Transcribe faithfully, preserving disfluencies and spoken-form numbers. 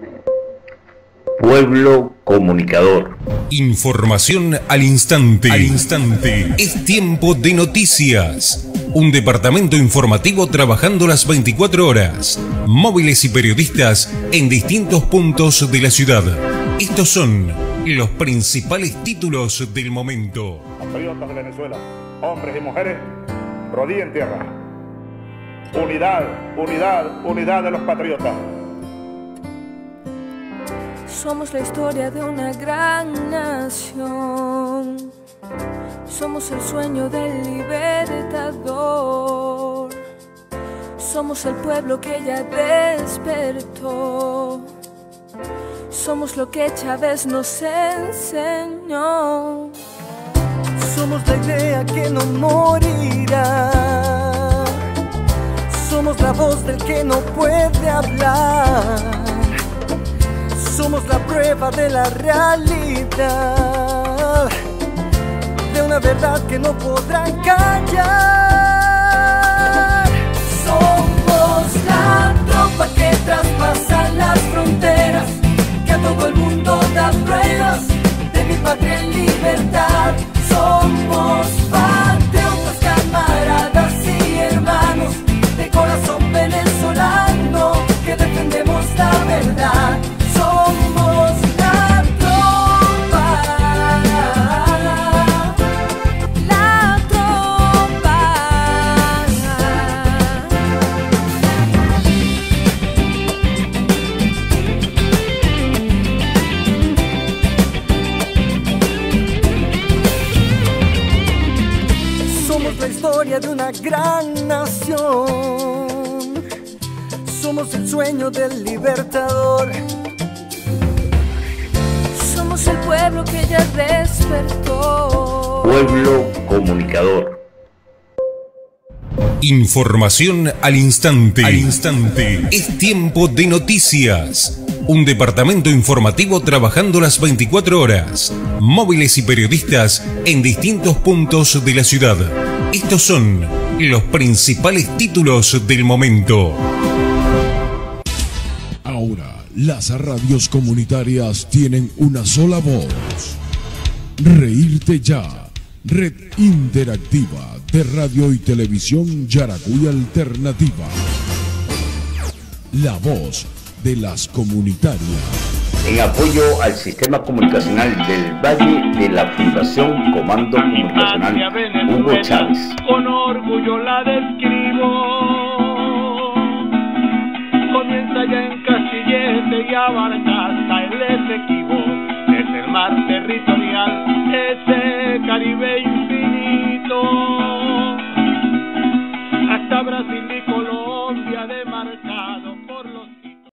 Pueblo comunicador. Información al instante. Al instante. Es tiempo de noticias. Un departamento informativo trabajando las veinticuatro horas. Móviles y periodistas en distintos puntos de la ciudad. Estos son los principales títulos del momento. Patriotas de Venezuela, hombres y mujeres, rodilla en tierra. Unidad, unidad, unidad de los patriotas. Somos la historia de una gran nación. Somos el sueño del libertador. Somos el pueblo que ya despertó. Somos lo que Chávez nos enseñó. Somos la idea que no morirá. Somos la voz del que no puede hablar. Somos la prueba de la realidad, de una verdad que no podrán callar. Somos la tropa que traspasa las fronteras, que a todo el mundo da pruebas de mi patria en libertad. Somos patriotas, camaradas y hermanos, de corazón venezolano, que defendemos la verdad. Somos la tropa, la tropa. Somos la historia de una gran nación. Somos el sueño del libertador. Somos el pueblo que ya despertó. Pueblo comunicador. Información al instante. Al instante. Es tiempo de noticias. Un departamento informativo trabajando las veinticuatro horas. Móviles y periodistas en distintos puntos de la ciudad. Estos son los principales títulos del momento. Ahora, las radios comunitarias tienen una sola voz. Reírte Ya, red interactiva de radio y televisión Yaracuy Alternativa. La voz de las comunitarias. En apoyo al sistema comunicacional del Valle de la Fundación Comando Comunicacional Hugo Chávez. Con orgullo la describo. Comienza ya en Castillete y abarca hasta el Esequibo, desde el mar territorial, ese Caribe infinito, hasta Brasil y